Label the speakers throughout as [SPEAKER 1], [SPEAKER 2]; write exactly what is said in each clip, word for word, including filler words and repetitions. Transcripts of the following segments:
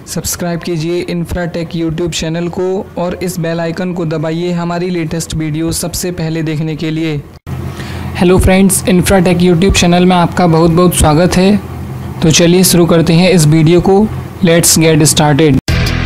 [SPEAKER 1] Subscribe कीजिए Infratech YouTube channel को और इस बेल आइकन को दबाइए हमारी लेटेस्ट वीडियो सबसे पहले देखने के लिए। Hello friends, Infratech YouTube channel में आपका बहुत बहुत स्वागत है। तो चलिए शुरू करते हैं इस वीडियो को। Let's get started.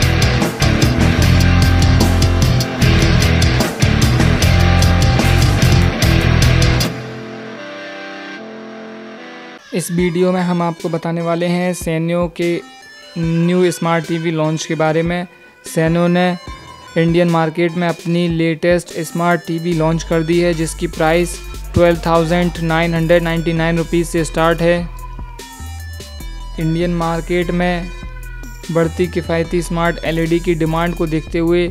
[SPEAKER 1] इस वीडियो में हम आपको बताने वाले हैं सैन्यो के न्यू स्मार्ट टीवी लॉन्च के बारे में। सैन्यो ने इंडियन मार्केट में अपनी लेटेस्ट स्मार्ट टीवी लॉन्च कर दी है, जिसकी price twelve thousand nine hundred ninety nine rupees से स्टार्ट है। इंडियन मार्केट में बढ़ती किफ़ायती स्मार्ट एलईडी की डिमांड को देखते हुए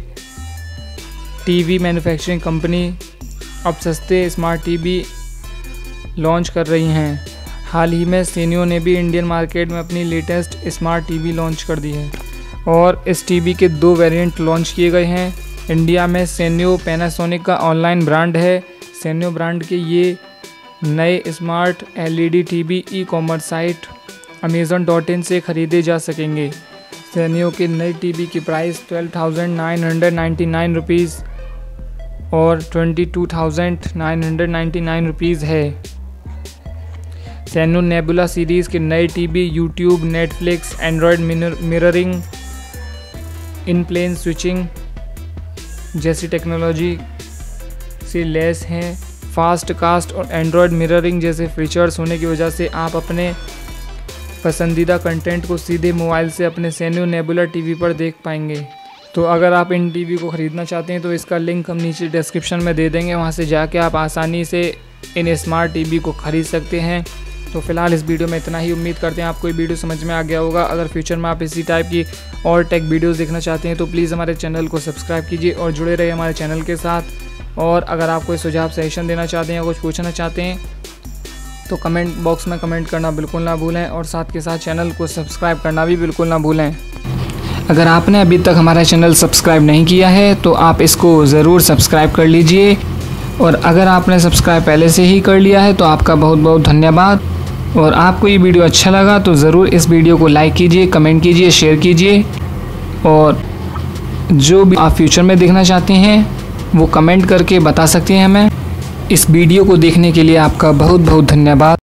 [SPEAKER 1] टीवी मैन्युफैक्चरिंग कंपनी अब सस्ते स्मार्ट टीवी लॉन्च कर रही हैं। हाल ही में सैन्यो ने भी इंडियन मार्केट में अपनी लेटेस्ट स्मार्ट टीवी लॉन्च कर दी है और इस टीवी के दो वेरिएंट लॉन्च किए गए हैं। इंडिया में सैन्यो पैनासोनिक का ऑनलाइन ब्रांड है। सैन्यो ब्रांड के ये नए smart LED TV e commerce site Amazon dot in से ख़रीदे जा सकेंगे। सैन्यो के नई टीवी की price twelve thousand nine hundred ninety nine rupees और twenty two thousand nine hundred ninety nine rupees है। सैन्यो नेबुला सीरीज़ के नए TV YouTube, Netflix, Android mirroring, in plane switching जैसी टेक्नोलॉजी से लेस हैं। फास्ट कास्ट और एंड्रॉयड मिररिंग जैसे फीचर्स होने की वजह से आप अपने पसंदीदा कंटेंट को सीधे मोबाइल से अपने सैन्यो नेबुला टीवी पर देख पाएंगे। तो अगर आप इन टीवी को ख़रीदना चाहते हैं तो इसका लिंक हम नीचे डिस्क्रिप्शन में दे देंगे, वहां से जाके आप आसानी से इन स्मार्ट टीवी को ख़रीद सकते हैं। तो फिलहाल इस वीडियो में इतना ही। उम्मीद करते हैं आपको ये वीडियो समझ में आ गया होगा। अगर फ्यूचर में आप इसी टाइप की और टेक वीडियोस देखना चाहते हैं तो प्लीज़ हमारे चैनल को सब्सक्राइब कीजिए और जुड़े रहिए हमारे चैनल के साथ। और अगर आप कोई सुझाव सजेशन देना चाहते हैं या कुछ पूछना चाहते हैं तो कमेंट बॉक्स में कमेंट करना बिल्कुल ना भूलें और साथ के साथ चैनल को सब्सक्राइब करना भी बिल्कुल ना भूलें। अगर आपने अभी तक हमारा चैनल सब्सक्राइब नहीं किया है तो आप इसको ज़रूर सब्सक्राइब कर लीजिए, और अगर आपने सब्सक्राइब पहले से ही कर लिया है तो आपका बहुत बहुत धन्यवाद। और आपको ये वीडियो अच्छा लगा तो ज़रूर इस वीडियो को लाइक कीजिए, कमेंट कीजिए, शेयर कीजिए, और जो भी आप फ्यूचर में देखना चाहते हैं वो कमेंट करके बता सकते हैं हमें। इस वीडियो को देखने के लिए आपका बहुत बहुत धन्यवाद।